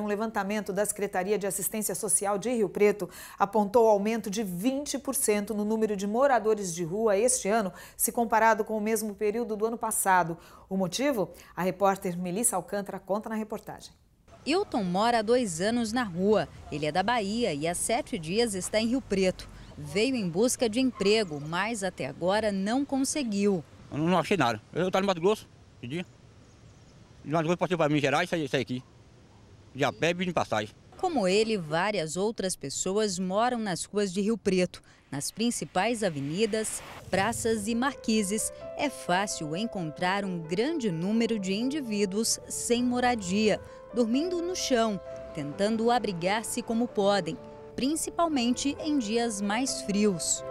levantamento da Secretaria de Assistência Social de Rio Preto apontou aumento de 20% no número de moradores de rua este ano, se comparado com o mesmo período do ano passado. O motivo? A repórter Melissa Alcântara conta na reportagem. Hilton mora há 2 anos na rua. Ele é da Bahia e há 7 dias está em Rio Preto. Veio em busca de emprego, mas até agora não conseguiu. Eu não achei nada. Eu estava no Mato Grosso, esse dia. De Mato Grosso passei para Minas Gerais e saí aqui. De a pé e de passagem. Como ele, várias outras pessoas moram nas ruas de Rio Preto. Nas principais avenidas, praças e marquises, é fácil encontrar um grande número de indivíduos sem moradia, dormindo no chão, tentando abrigar-se como podem, principalmente em dias mais frios.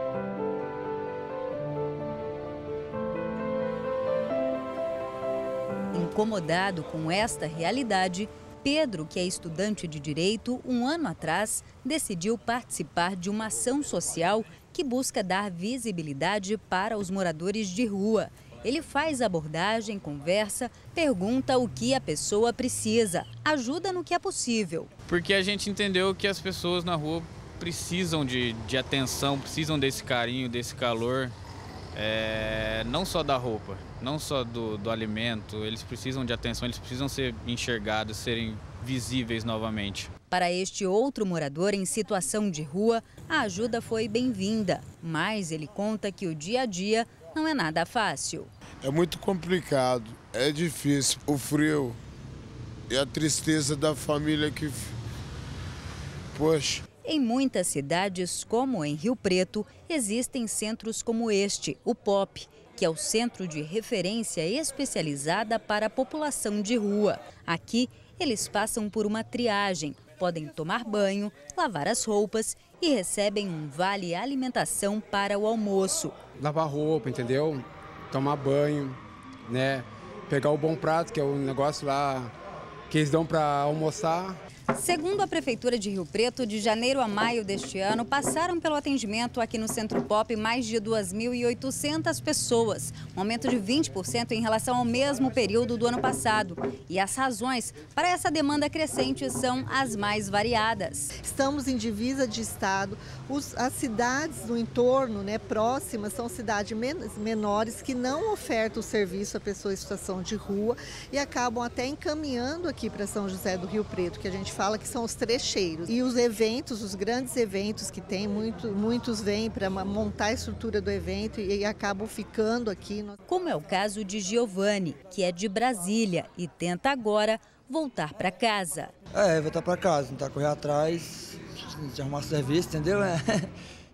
Incomodado com esta realidade, Pedro, que é estudante de Direito, um ano atrás, decidiu participar de uma ação social que busca dar visibilidade para os moradores de rua. Ele faz abordagem, conversa, pergunta o que a pessoa precisa, ajuda no que é possível. Porque a gente entendeu que as pessoas na rua precisam de atenção, precisam desse carinho, desse calor. Não só da roupa, não só do alimento, eles precisam de atenção, eles precisam ser enxergados, serem visíveis novamente. Para este outro morador em situação de rua, a ajuda foi bem-vinda, mas ele conta que o dia a dia não é nada fácil. É muito complicado, é difícil, o frio e a tristeza da família que... Poxa... Em muitas cidades, como em Rio Preto, existem centros como este, o POP, que é o Centro de Referência Especializada para a População de Rua. Aqui, eles passam por uma triagem, podem tomar banho, lavar as roupas e recebem um vale alimentação para o almoço. Lavar roupa, entendeu? Tomar banho, né? Pegar o bom prato, que é o negócio lá que eles dão para almoçar. Segundo a Prefeitura de Rio Preto, de janeiro a maio deste ano, passaram pelo atendimento aqui no Centro Pop mais de 2.800 pessoas, um aumento de 20% em relação ao mesmo período do ano passado. E as razões para essa demanda crescente são as mais variadas. Estamos em divisa de estado, as cidades no entorno, próximas, são cidades menores que não ofertam o serviço à pessoa em situação de rua e acabam até encaminhando aqui para São José do Rio Preto, que a gente fala que são os trecheiros. E os eventos, os grandes eventos que tem, muitos vêm para montar a estrutura do evento e acabam ficando aqui. Como é o caso de Giovanni, que é de Brasília e tenta agora voltar para casa. Voltar para casa, tentar correr atrás, de arrumar serviço, entendeu?